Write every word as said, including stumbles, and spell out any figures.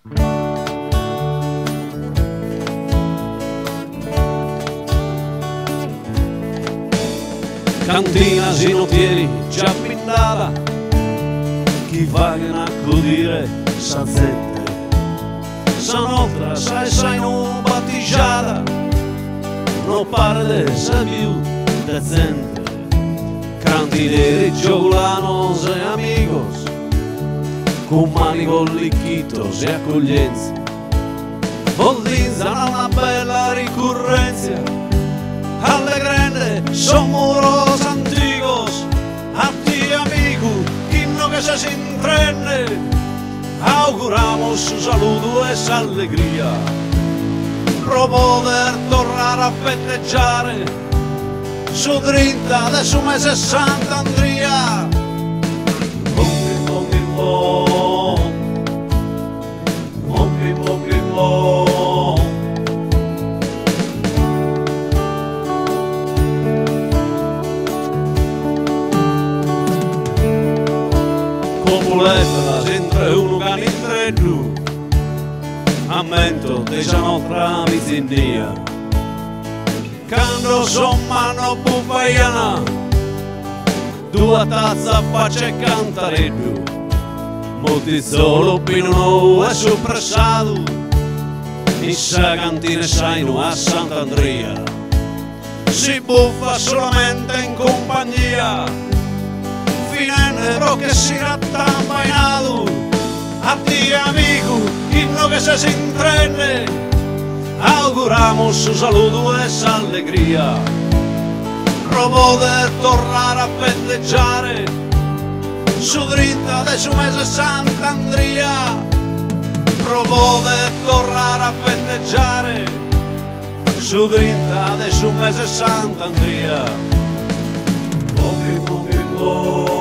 Cantina sinottieri già pindata, chi va che accudire sa zette, s'anoltra sai sai non battigiata, non pare de sa più decente. Cantineri, giocolanos e amigos, con mani collicchitos e accoglienza, voldinzano una bella ricurrenza. Alle grande son muros antigos, a ti amigo, chi no che se s'intrenne, auguramos su saluto e s'allegria, pro poder tornare a festeggiare su trenta de su mese Sant'Andria. Bombi, bombi, bom, bombi, bombi, bom. Popoletta sempre uno cani in freddo, ammento della nostra vizinnia, quando son mano bufaiana, due tazza faccia e cantareddo, molti solo pino e suppressato, in sa cantina saino a Sant'Andria, si buffa solamente in compagnia, finendo che si rattampainato, a ti amico, chi no che se s'intrenne, auguramos su saluto e s'allegria, pro poder tornare a festeggiare su trenta de su mese Sant'Andria, pro poder tornare a festeggiare su trenta de su mese Sant'Andria. Bombi, bombi, bombi.